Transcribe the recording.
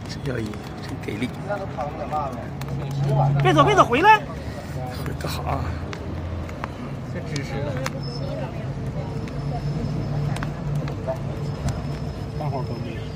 这要赢，真给力！ 别走，别走，回来！ 回个好啊！ 这知识了。大伙儿都没。